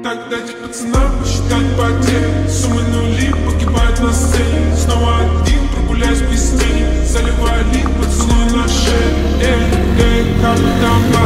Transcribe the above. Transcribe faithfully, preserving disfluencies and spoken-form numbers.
Так дайте пацанам посчитать потери. Суммы нули погибают на сцене. Снова один, прогуляюсь без тени. Заливаю лик, поцелуй на шее. Эй, эй, как там